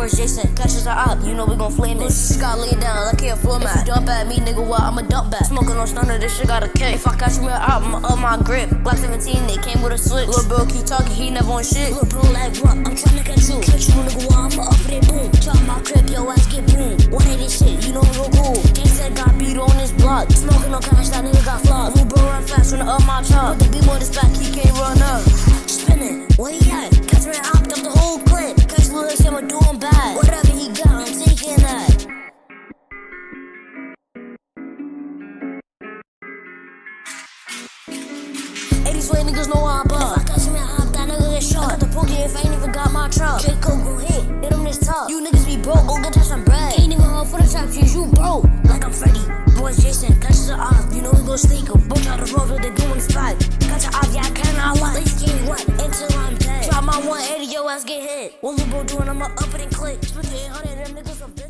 Boris Jason, catch us out, you know we gon' flame it. Shit got laid down like a floor mat. If you dump at me, nigga, what? I'ma dump back. Smoking on stunner, this shit got a kick. If I catch me out, I'ma up my grip. Black 17, they came with a switch. Lil' bro keep talking, he never on shit. Lil' bro like what? I'm tryna catch you. Catch you, nigga, what? I'ma up it, boom. Drop my crib, yo ass get boom. 180 shit, you know real cool. Gangsta got beat on this block. Smoking on cash, that nigga got flogged. Lil' bro run fast, tryna up my chop. Put the beam on his back, he can't run up. Spinning, where he at? Catch me and hopped up the whole clip. Catch Lil' Hicks, I'ma do him bad. Whatever he got, I'm taking that. Way niggas know how I ball. If I catch him and hop, that nigga get shot. I got the pokey if I ain't even got my truck. Draco go hit him this top. You niggas be broke, go get that some bread. Ain't even hard for the trap shoes, you broke. Like I'm Freddy, Boris Jason, catches her off. You know we gon' sneak her. Both out the road, what they doing the spot. Catch her off, yeah, I cannot lie. Let's get wet until I'm dead. Drop my 180, yo ass get hit. What Lil' bro doing, I'ma up it and click. Split the 800, them niggas are